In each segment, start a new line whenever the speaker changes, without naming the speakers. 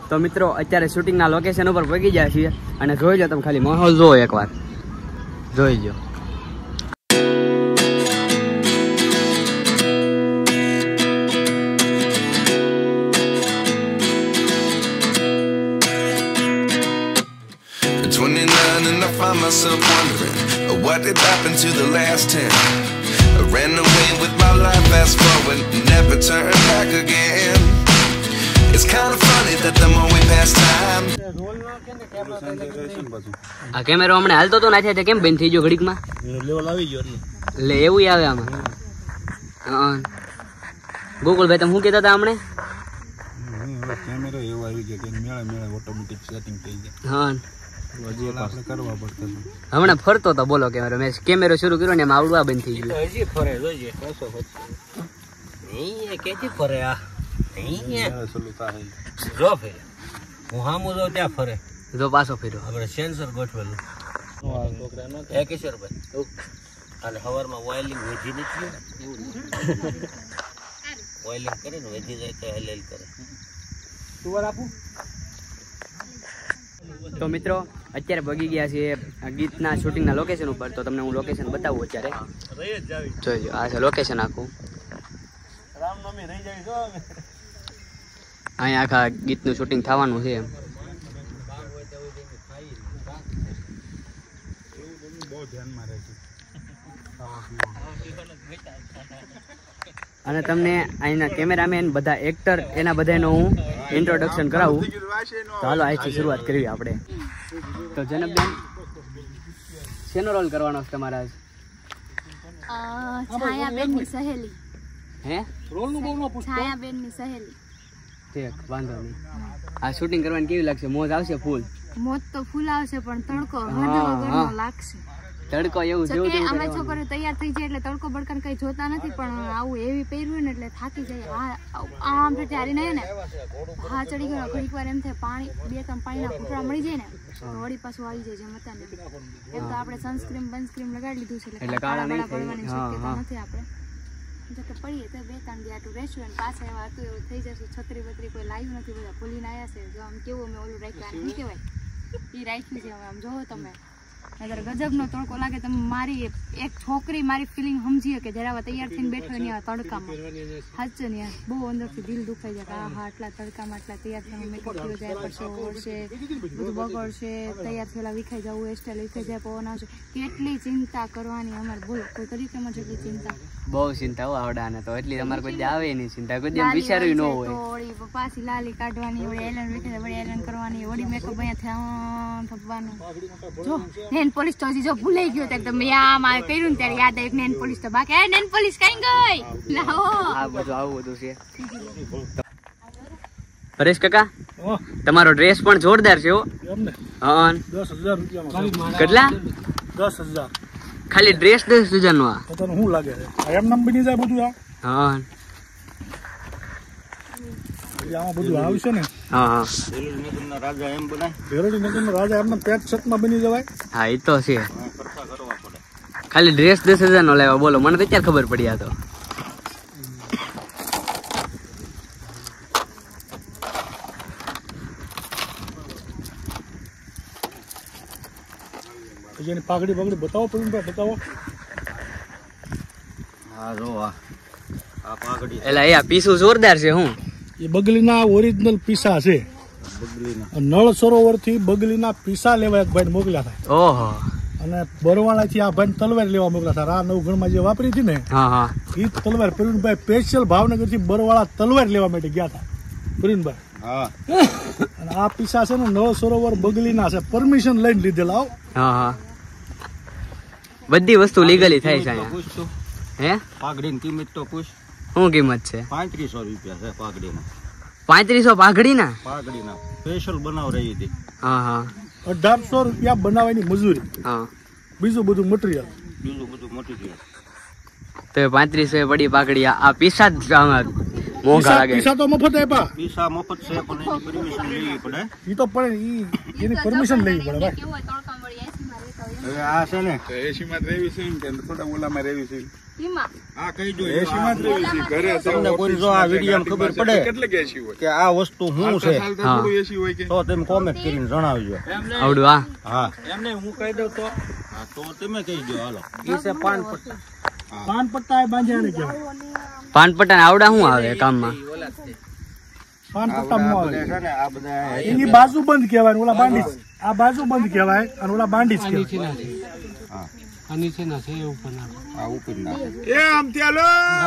તો મિત્રો અત્યારે શૂટિંગના લોકેશન ઉપર પહોંચી ગયા છીએ અને જોઈ લો તમે ખાલી માહોલ જોવો એકવાર જોઈ લો.
And I find myself wondering what did happen to the last 10. I ran away with my life, fast forward, never turn back again. It's kind of funny that the more we pass time.
આ કેમેરો હમણે હાલતો તો ના થાય કેમ બંધ થઈ ગયો ઘડીકમાં
લેવલ આવી ગયો
એટલે એવું આવે આમાં. હા ગોકુલભાઈ તમે શું કહેતા હતા હમણે?
કેમેરો એવો આવી ગયો કે મેળે મેળે ઓટોમેટિક સેટિંગ થઈ જાય.
હા
કરવા પડતો
હમણાં ફરતો તો બોલો કેમેરો મેં કેમેરો શરૂ કર્યો ને એમ આવડવા બંધ થઈ ગયું.
હજી ફરે જોઈએ કેથી ફરે આ જો ફરે હું હામું જો ત્યાં ફરે
જો પાછો ફર્યો.
આપણે સેન્સર ગોઠવેલું એ કિશોરભાઈ અને હવારમાં ઓઇલિંગ વેજી નથી ઓઇલિંગ કરે ને વેજી જાય તો હેલેલ કરે.
તો મિત્રો અત્યારે ભગી ગયા છીએ ગીતના શૂટિંગના લોકેશન ઉપર. તો તમને હું લોકેશન બતાવું અત્યારે જોઈજો. આ છે લોકેશન આખું. અહીંયા આખા ગીતનું શૂટિંગ થવાનું છે. અને તમને અહીંના કેમેરામેન બધા એક્ટર એના બધાનો હું ઇન્ટ્રોડક્શન કરાવું. તો હાલો આજથી શરૂઆત કરવી આપણે. તો જનકબેન શેનો રોલ કરવાનો છે તમારા?
છાયાબેનની સહેલી.
હે
છાયાબેનની સહેલી.
ઠીક વાંધો નહીં. આ શૂટિંગ કરવાની કેવી લાગશે? મોજ આવશે ફૂલ?
મોજ તો ફૂલ આવશે પણ તડકો હદ વગરનો લાગશે.
તડકો એવું જેવું
અમે છોકરીઓ તૈયાર થઈ જાય એટલે તડકો બડકાને કઈ જોતા નથી પણ આવું એવી પહેર્યું ને એટલે થાકી જાય. આમ તો ત્યારે નહીં ને હા ચડી ગયો ઘડીક વાર એમ થાય પાણી 2-3 પાણીના ફૂટડા મળી જાય ને વળી પાછું આવી જાય જેમ હતા ને એમ. તો આપણે સનસ્ક્રીન બનસ્ક્રીન લગાડી લીધું છે એટલે કાળા પડવાની શક્યતા નથી. આપણે જો કે પડીએ તો 2-3 દી આટલું રેસ્ટોરન્ટ પાસે એવા હતું એવું થઈ જશે. છત્રી બત્રી કોઈ લાવ્યું નથી, બધા ભૂલીને આવ્યા છે. જો આમ કેવું અમે ઓલું રાખ્યું શું કહેવાય એ રાખ્યું છે. આમ જોવો તમે અત્યારે ગજબનો તડકો લાગે. તમે મારી એક છોકરી મારી ફિલિંગ સમજીએ કે જરા તૈયાર થઈને બેઠો નહીં આ તડકામાં સાચે ને યાર બહુ અંદરથી દિલ દુખાઈ જાય કે આ હા આટલા તડકામાં આટલા તૈયાર થઈને મેકઅપ થયો જાય પડશે ઓળશે બધું બગડશે તૈયાર થયેલા વિખાઈ જવું હેરસ્ટાઈલ વિખાઈ જાય પવન આવશે કેટલી ચિંતા કરવાની અમારે. બોલો કોઈ કરી તેમાં જેટલી ચિંતા
બહુ ચિંતા હો આવડાને તો એટલી તમારે કોઈ આવે નહીં ચિંતા કોઈ વિચાર્યું ન હોય.
વળી પાછી લાલી કાઢવાની વળી એલન વિખાઈ વળી એલન કરવાની વળી મેકઅપ અહીંયા થવાનું. જો નેન પોલીસ તો હજી જો ભૂલાઈ ગયો તમે મારે કર્યું ને ત્યારે યાદ આવ્યું નેન પોલીસ તો બાકી નેન પોલીસ કઈ ગઈ લાવો
આ બધું આવું બધું છે. પરેશ કાકા તમારો ડ્રેસ પણ જોરદાર છે હો. હા
10,000 રૂપિયા
કેટલા?
10,000
ખાલી ડ્રેસ 10,000 નો? આ
તને શું લાગે છે એમ નામ બની જાય બધું આ?
હા
આમાં બધું આવશે ને.
હા
નગરના રાજા એમ બનાય
ભેરડી નગરના રાજા એમના પેટ છતમાં બની જવાય.
હા એ તો છે. ખાલી ડ્રેસ 10,000 નો લાવ્યો બોલો. મને તો ક્યારે ખબર પડી. આ તો
જેની પાઘડી બગડી બતાવો પડે બતાવો.
હા જો આ પાઘડી
એલા એ પીસું જોરદાર છે. હું
એ બગલીના ઓરિજિનલ પીસા છે. નળ સરોવર થી બગલીના પીસા લેવા એક ભાઈ મોકલ્યા હતા.
ઓહો.
અને બરવાળા થી આ ભાઈ તલવાર લેવા મોકલ્યા હતા. આ નવગણમાં જે વાપરી હતી ને એ તલવાર પ્રવીણભાઈ સ્પેશિયલ ભાવનગર થી બરવાળા તલવાર લેવા માટે ગયા હતા પ્રવીણભાઈ. અને આ પીસા છે ને નળ સરોવર બગલીના છે. પરમિશન લઈને લીધેલા.
બધી વસ્તુ લીગલી થાય છે. હે
પાઘડીની કિંમત તો પૂછ.
શું કિંમત છે?
3500 રૂપિયા છે પાઘડીના.
3500 પાઘડીના?
પાઘડીના સ્પેશિયલ બનાવ રહી હતી.
હા હા
1800 રૂપિયા બનાવવાની મજૂરી.
હા
બીજું બધું મટીરિયલ.
તો 3500 પડી પાઘડી. આ પીસા જ મોંઘા લાગે.
પીસા તો મફત આપ્યા.
પીસા મફત છે પણ એની પરમિશન લેવી પડે.
ઈ તો પણ એની પરમિશન લેવી પડે ભાઈ.
હવે આ છે ને
80 માં રહેવી છે કે થોડા ઓલામાં રહેવી છે.
એમાં
હા કઈ જો 80 માં જ રહેવી છે ઘરે તમને કોઈ જો આ વિડિયો ખબર પડે કેટલે 80 હોય કે આ વસ્તુ શું છે થોડું 80 હોય કે તો તમે કોમેન્ટ કરીને જણાવજો
આવડું
હા એમને હું કહી દઉં તો હા તો તમે કહી દો હાલો ઈ છે પાન પટ્ટા
બાંધ્યા ને કેવાય
પાન પટ્ટા આવડા શું આવે કામમાં
પાન પટ્ટા માં આવે
છે ને આ બધા
એની બાજુ બંધ કહેવાય ઓલા બાંડીસ આ બાજુ બંધ કહેવાય અને ઓલા બાંડીસ કહેવાય
આ ઉપર ના એ આમ ચાલો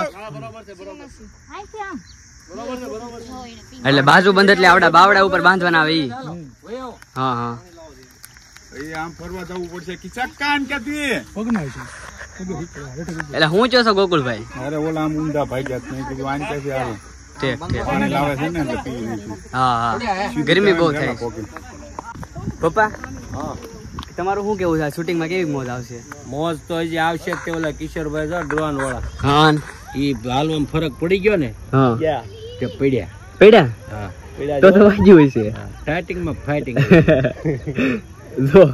એટલે બાજુ બંધ એટલે આવડા બાવડા ઉપર બાંધવાના આવે ઈ હા હા
એ આમ ફરવા જવું પડશે કે ચક્કાન કેતી
પગના છે
એટલે હું છો છો ગોકુલભાઈ
અરે ઓલા આમ ઊંડા ભાઈ જાત નહીં કીધું આન કેથી આવે
ઠીક ઠીક
પાણી લાવે છે ને એટલે પી લઈશું
હા હા ગરમી બહુ થાય પપ્પા
હા
તમારું શું કેવું છે શૂટિંગમાં કેવી મોજ આવશે
મોજ તો હજી આવશે જ તે ઓલા કિશોરભાઈ છે ડ્રોન વાળા
હા
ઈ હાલવામાં ફરક પડી ગયો ને
હા
કે પડ્યા
પડ્યા
હા
તો વાગ્યું હોય છે
ફાઇટિંગમાં ફાઇટિંગ
જો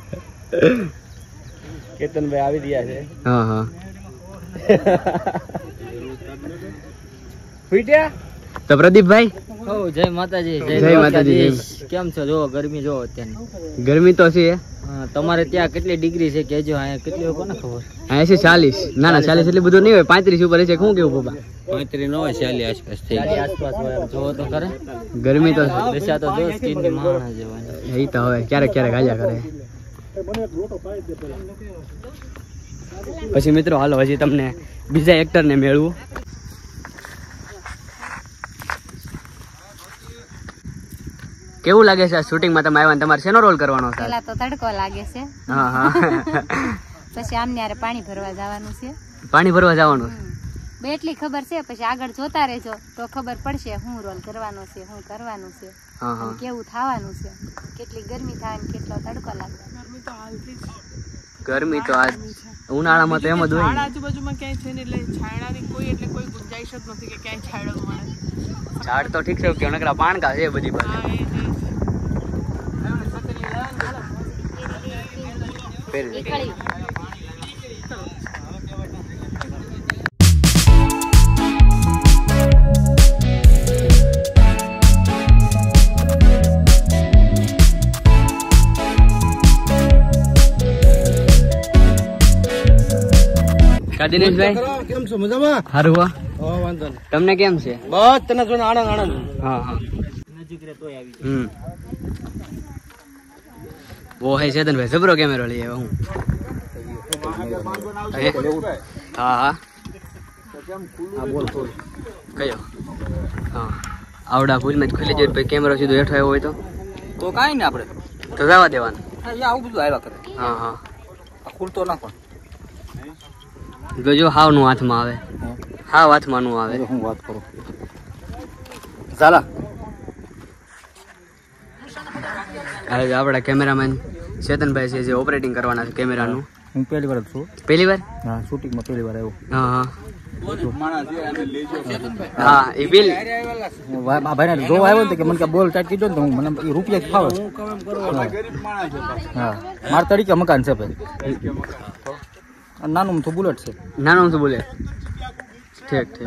કેતનભાઈ આવી રહ્યા છે
હા હા
ફૂટ્યા
તો પ્રદીપભાઈ
જય માતાજી
જય માતાજી
કેમ છો જો ગરમી જો અત્યારની
ગરમી તો છે
તમારે ત્યાં કેટલી ડિગ્રી છે કેજો અહીંયા કેટલી હોય કોને ખબર
80 40 ના ના 40 એટલું બધું નહીં હોય 35 ઉપર છે શું કેવું પપ્પા
35 નો હોય 40 આસપાસ થઈ જાય આસપાસ હોય જો તો કરે
ગરમી તો
દશા તો જો સ્કિન ની માણા જેવા
એ તો હવે ક્યારેક ક્યારેક હાજા કરે પછી મિત્રો હાલો હજી તમને બીજા એક્ટર ને મેળવું કેવું લાગે છે આ શૂટિંગમાં તમે આવ્યા તમારે શેનો રોલ કરવાનો છે
પેલા તો તડકો લાગે છે
હા હા
પછી આમને યારે પાણી ભરવા જવાનું છે
પાણી ભરવા જવાનું
બે એટલી ખબર છે પછી આગળ જોતા રહેજો તો ખબર પડશે શું રોલ કરવાનો છે શું કરવાનું છે
હા હા
કેવું થવાનું છે કેટલી ગરમી થાય ને કેટલો તડકો લાગે
ગરમી તો આજ ઉનાળામાં તો એમ જ હોય
આજુબાજુમાં ક્યાંય છે ને એટલે છાયડાની કોઈ ગુંજાઈશ જ નથી કે ક્યાંય છાયડો મળે
ઝાડ તો ઠીક છે કે નકરા પાણકા છે બધી બાજુ દિનેશભાઈ
કેમ છો મજામાં
સારું હો
વાંધો નહીં
તમને કેમ છે
બસ તને જોઈને આનંદ આનંદ
હા હા
નજીક રે તોય આવી
વો હે ચેતનભાઈ જબરો કેમેરો લઈ આવ્યો હું હા હા
બોલ બોલ
કયો હા આવડા ભૂલમાં જ ખુલી જાય ભાઈ કેમેરો સીધો હેઠો આવ્યો હોય
તો કાંઈ ને આપણે
તો જવા દેવાનું
આવું બધું આવ્યા કરે
હા હા
ખુલતો ના પણ
જો હાવ નું હાથમાં આવે હાવ હાથમાં નું આવે
હું વાત કરું ઝાલા
હવે આપણા કેમેરામેન ચેતનભાઈ છે જે ઓપરેટિંગ કરવાના છે કેમેરાનું
હું પહેલી વાર જ છું
પહેલી વાર
હા શૂટિંગમાં પહેલી વાર આવ્યો
હા હા હા એ બિલ
ભાઈ ને જોવા આવ્યો ને કે મને કે બોલ ટાઈટ કીધો ને હું મને એ રૂપિયા ફાવે હા મારા તરીકે મકાન છે ભાઈ નાનું તો બુલેટ છે
નાનું તો બોલે ઠીક ઠીક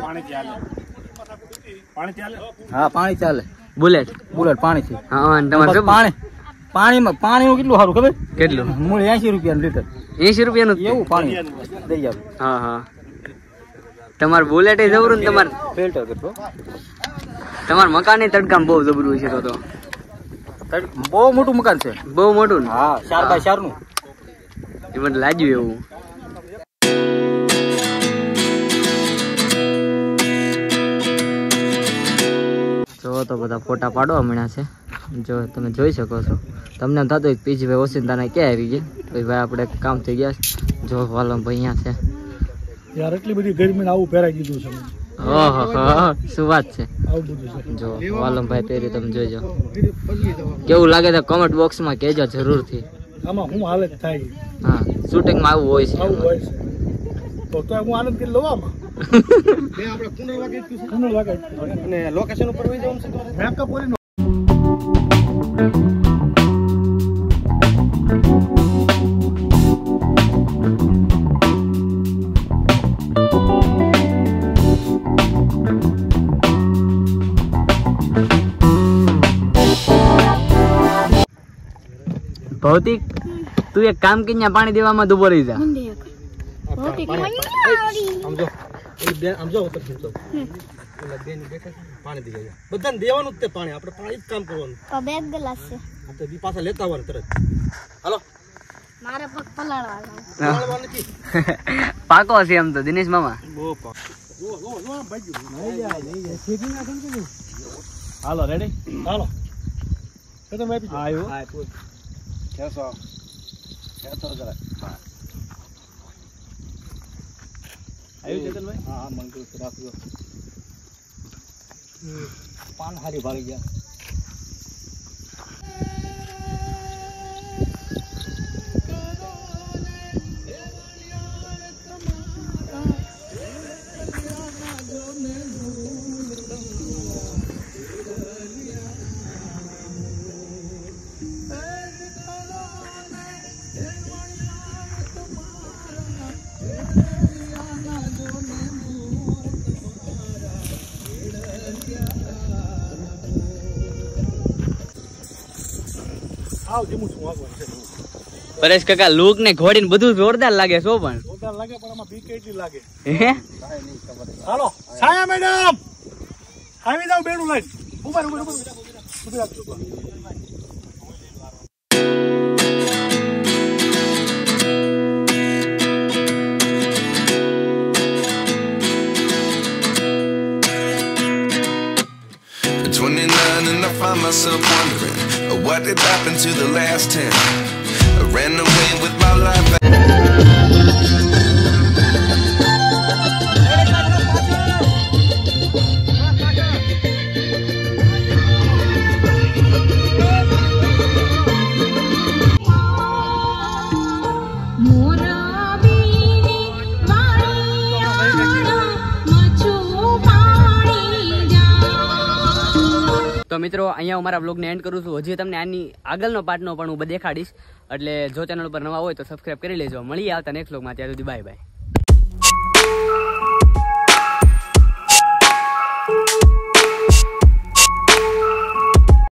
હા પાણી ચાલે
બુલેટ
બુલેટ પાણી છે
હા અને તમારે
પાણીમાં પાણીનું કેટલું સારું ખબર
કેટલું
મૂળ 80 રૂપિયાનું લીટર
80 રૂપિયાનું
એવું પાણી દઈ આવે
હા હા તમારે બુલેટ જબરું ને તમારે
ફિલ્ટર કરતો
તમારે મકાન તડકામ બહુ જબરું છે તો
બહુ મોટું મકાન છે
બહુ મોટું ને
હા 4x4 નું
એ મને લાગ્યું એવું જો તો બધા ફોટા પાડવા મળ્યા છે જો તમે જોઈ શકો છો તમને એમ થતું પીજી ભાઈ ઓસિંતાના ક્યાં આવી ગયા તો ભાઈ આપણે કામ થઈ ગયા જો વાલમ ભાઈ અહીંયા છે
યાર એટલી બધી ગરમીને આવું પહેરાઈ દીધું છે
ઓહો શું વાત છે
આવું બધું છે
જો વાલમભાઈ પહેરી તમે જોઈજો કેવું લાગે તો કમેન્ટ બોક્સમાં કહેજો જરૂરથી
આમાં હું હાલત થાય
હા શૂટિંગમાં આવું હોય છે
આવું હોય છે તો હું આનંદ કરી લઉં આમાં આપણે પુનર્વાગે
અને લોકેશન ઉપર વહી જવાનું છે
મેકઅપ કરીને
ભૌતિક તું એક કામ કરીને પાણી દેવામાં ડૂબો રહી જા.
પાણી દઈ જાય બધાને દેવાનું જ તે પાણી આપણે પાણી જ કામ કરવાનું.
બે ગ્લાસ છે
તો બી પાછા લેતા આવવાનું તરત. હાલો
મારે પગ પલાળવા
પલાળવા નથી.
પાકો છે એમ તો દિનેશ મામા.
હાલો રેડી હાલો તમે આપી દો.
આવ્યો
આવ્યું ચેતનભાઈ? હા મંગળ રાખજો. પાન હારી ભાળી ગયા.
પરેશ કાકા લુક ને ઘોડી ને બધું જોરદાર લાગે છો પણ
જોરદાર લાગે પણ આમાં બીક એટલી લાગે.
હે
હાલો છાયા મેડમ આવી જાવ બેડું લઈને ઉભા રાખજો.
At 29 and I find myself wondering what did happen to the last 10. I ran away with my life.
તો મિત્રો અહીંયા હું મારા બ્લોગને એન્ડ કરું છું. હજી તમને આની આગળનો પાર્ટનો પણ હું દેખાડીશ. એટલે જો ચેનલ ઉપર નવા હોય તો સબસ્ક્રાઇબ કરી લેજો. મળીએ આવતા નેક્સ્ટ બ્લોગમાં. ત્યાં સુધી બાય બાય.